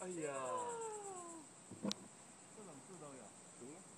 哎呀，各种字都有。行。